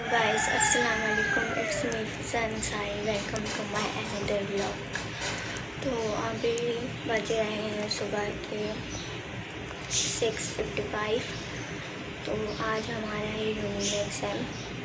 Guys अस्सलाम वालेकुम, it's me Fiza and welcome to my another vlog. तो अभी बज रहे हैं सुबह के 6:55। तो आज हमारा है यूनिट एग्ज़ाम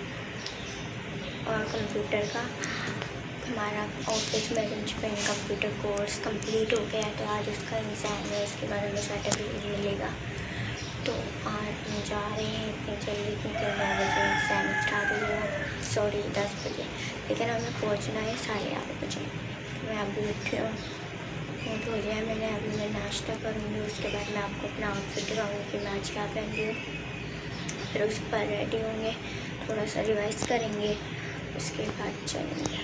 और कंप्यूटर का। हमारा office management computer course complete हो गया, तो आज उसका एग्ज़ाम है, उसके बारे में सर्टिफिकेट मिलेगा। तो आज हम जा रहे हैं इतनी जल्दी क्योंकि 9 बजे एग्ज़ाम स्टार्ट हो जाएगा, सॉरी 10 बजे, लेकिन हमें पहुंचना है 8:30 बजे। मैं अभी उठी हूँ, मुँह धो लिया मैंने, अभी मैं नाश्ता करूँगी, उसके बाद मैं आपको अपना आउटफिट दिखाऊँगी कि मैं आज क्या पहन रही हूँ। फिर उस पर रेडी होंगे, थोड़ा सा रिवाइज करेंगे, उसके बाद चलेंगे।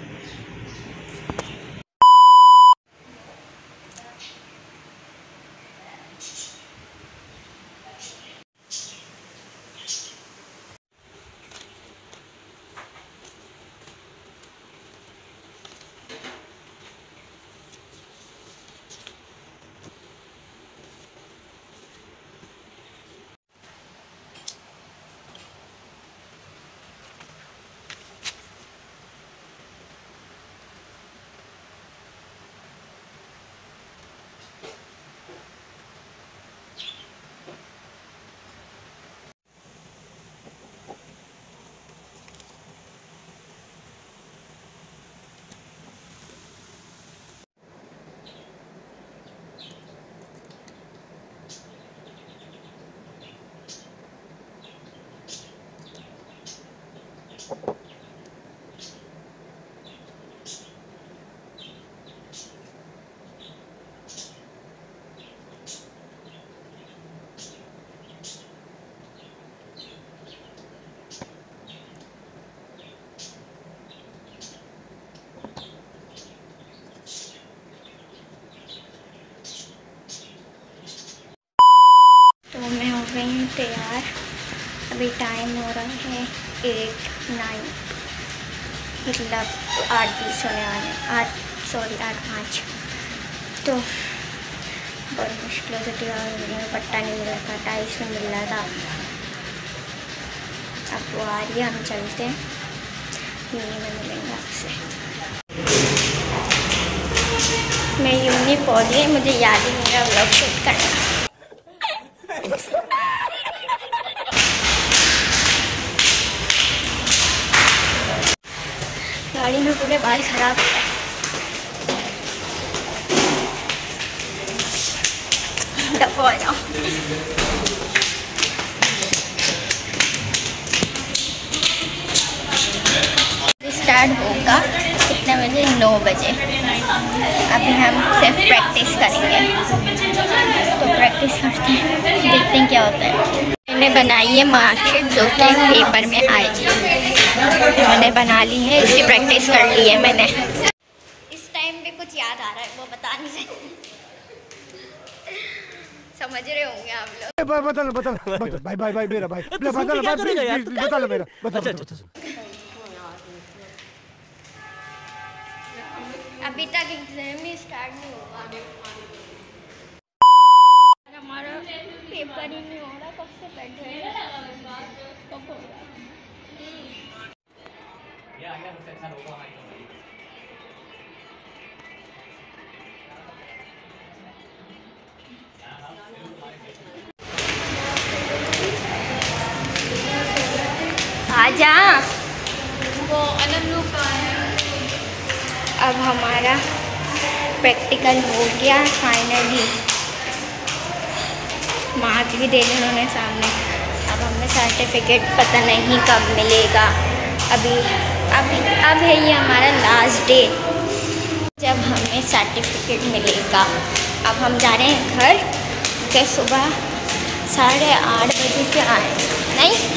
तो मैं हो गई हूँ तैयार, अभी टाइम हो रहा है 8:09, मतलब 8:20 होने वाले, 8:05। तो बड़ी मुश्किलों से तैयार हो रही हूँ, पट्टा नहीं मिल रहा था, 2:50 मिल रहा था। अब वो आ रही है, हम चलते हैं, यूनी में मिलेंगे आपसे। मैं यूनी पहुँची, मुझे याद ही नहीं रहा व्लॉग शूट करना। गाड़ी में पूरे बाल खराब हो गए। दफा हो जाओ। स्टार्ट होगा कितने बजे? 9 बजे। अभी हम सिर्फ प्रैक्टिस करेंगे, तो प्रैक्टिस करते हैं, देखते हैं क्या होता है। मैंने बनाई है मार्कशीट जो कि पेपर में आएगी, मैंने बना ली है, इसकी प्रैक्टिस कर ली है मैंने। इस टाइम पे कुछ याद आ रहा है, वो बता नहीं सकते, समझ रहे होंगे आप लोग। बता भाई मेरा भाई बता मेरा अभी तक एग्जाम ही स्टार्ट नहीं हुआ, हमारा पेपर ही नहीं हो रहा, कब से बैठे हैं, कब होगा। आजा, वो अलग लोग का है। अब हमारा प्रैक्टिकल हो गया फाइनली, मार्क भी दे दिए उन्होंने सामने। अब हमें सर्टिफिकेट पता नहीं कब मिलेगा, अब है ये हमारा लास्ट डे जब हमें सर्टिफिकेट मिलेगा। अब हम जा रहे हैं घर, के सुबह 8:30 बजे के आए, नहीं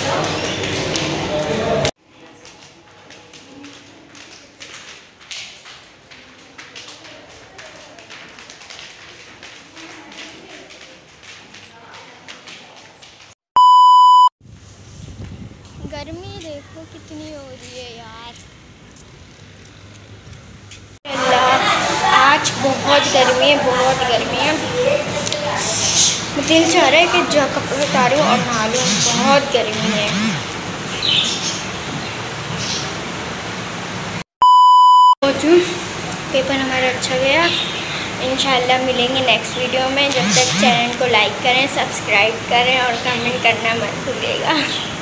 गर्मी देखो कितनी हो रही है यार, आज बहुत गर्मी है, बहुत गर्मी है। दिल चाह रहा है कि जो कपड़े उतारूं और नहा लूं, बहुत गर्मी है। अच्छा गया। इंशाल्लाह मिलेंगे नेक्स्ट वीडियो में। जब तक चैनल को लाइक करें, सब्सक्राइब करें और कमेंट करना मत भूलिएगा।